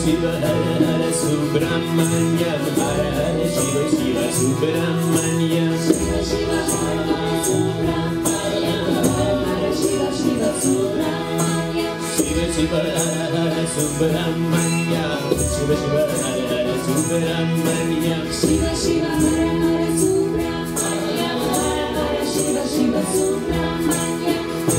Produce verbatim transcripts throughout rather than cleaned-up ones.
Shiva Hare Hare Subramanya Hare Hare Shiva Shiva Subramanya Shiva Shiva Hare Hare Subramanya Hare Hare Shiva Shiva Subramanya Shiva Shiva Hare Hare Subramanya Shiva Shiva Hare Hare Subramanya Shiva Shiva Hare Hare Subramanya Hare Hare Shiva Shiva Subramanya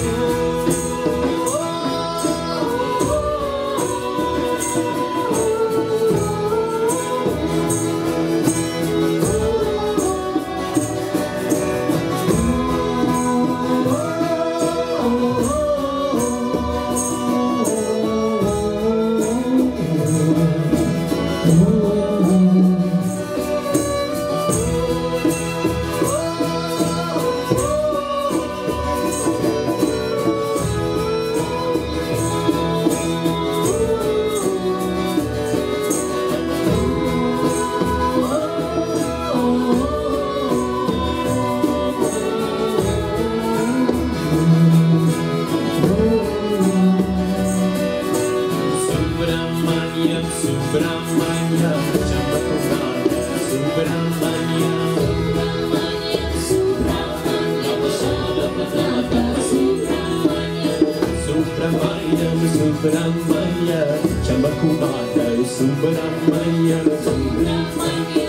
Subramanya, Chambakumata, Subramanya, Subramanya,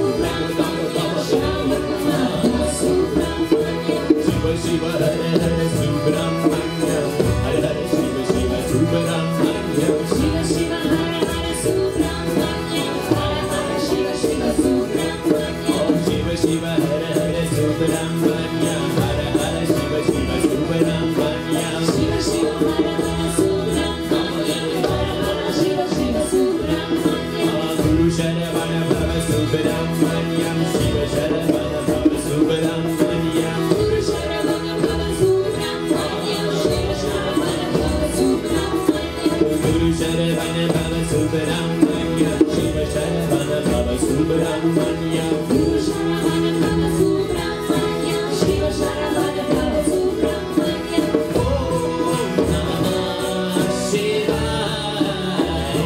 Subramanya, Subramanya, Shiva Shiva Hare Hare Subramanya, Hare Hare Shiva Shiva Subramanya, Shiva Shiva Hare Hare Subramanya, Hare Hare Shiva Shiva Subramanya, Shiva Shiva Hare Hare Subramanya, Hare Hare Shiva Shiva Subramanya, Shiva Shiva Hare Sharavana Baba Subramanyam Shiva Sharavana Baba Subramanyam Guru Sharavana Baba Subramanyam Shiva Sharavana Baba Subramanyam Guru Sharavana Baba Subramanyam Shiva Sharavana Baba Subramanyam Guru Sharavana Baba Subramanyam Shiva Sharavana Baba Subramanyam Om Namah Shivaya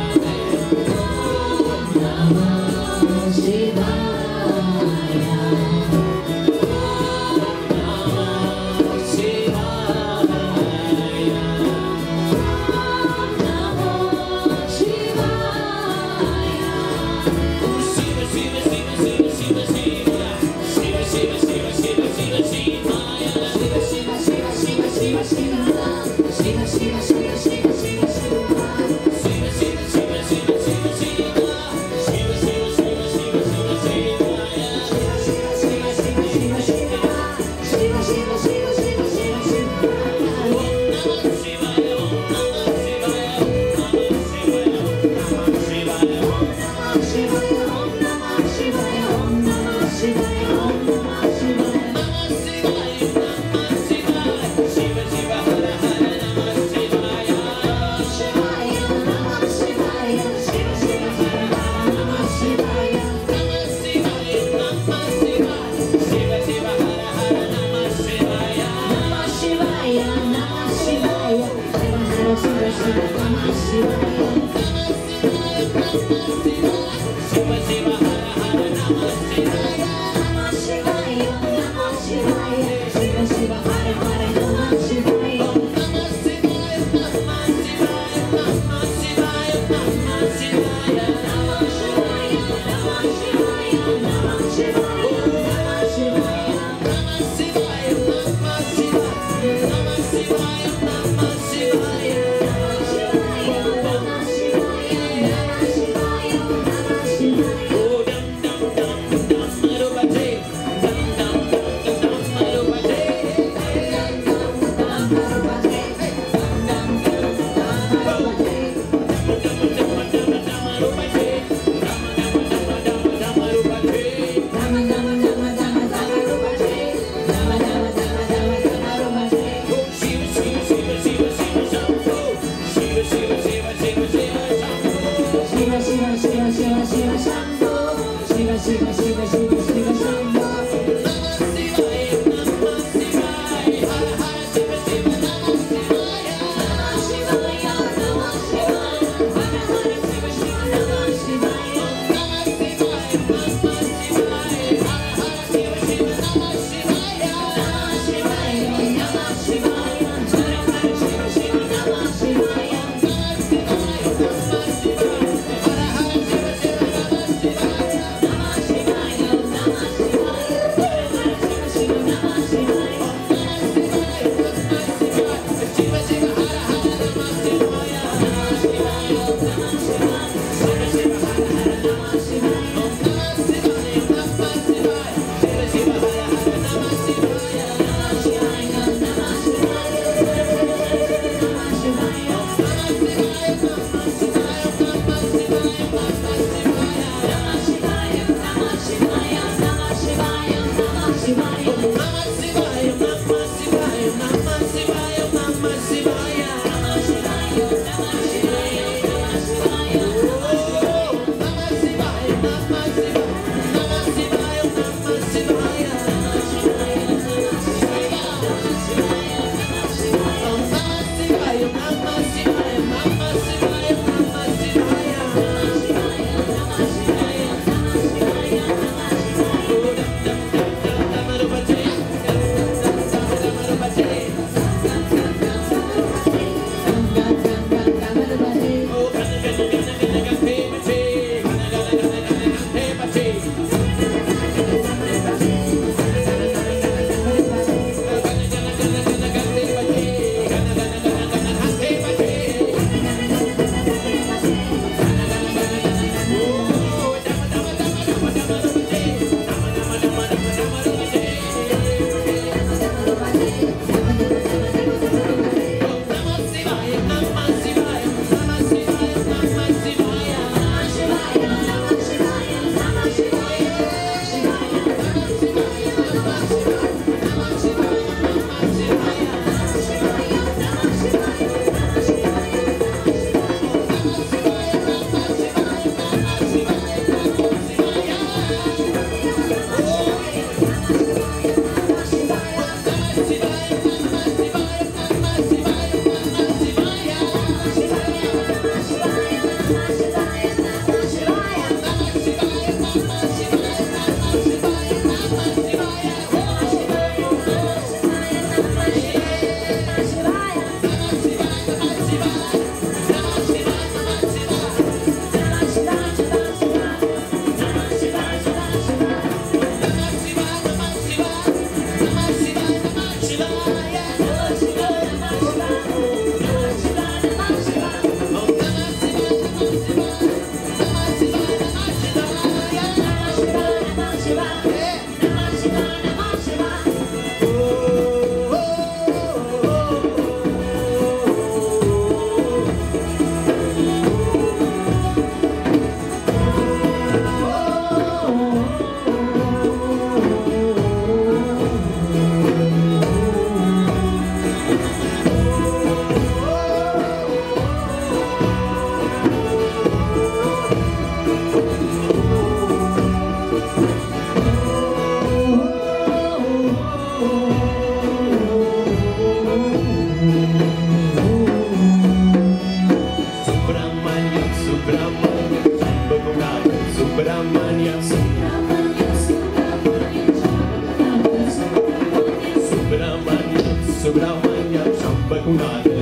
Namah Shivaya Namah Shivaya Namah Shivaya Shiva Shiva Shiva Shiva Shiva Shiva Shiva Shiva Shiva Shiva Shiva Shivaya Shiva Shiva Shiva Shiva Shiva Shiva Shiva Shiva Shiva Shiva Shiva Shiva Shiva Shiva Shiva Shiva Shiva Shiva Shiva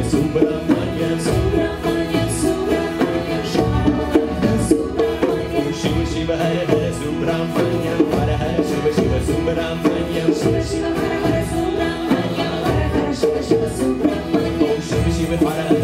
Subramanya Subramanya Subramanya Subramanya Shiva Shiva Hare Hare Subramanya Hare Hare Shiva Shiva Subramanya Shiva Shiva Hare Hare Subramanya Hare Hare Shiva Shiva Subramanya Shiva Shiva Hare